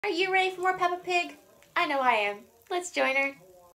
Are you ready for more Peppa Pig? I know I am. Let's join her.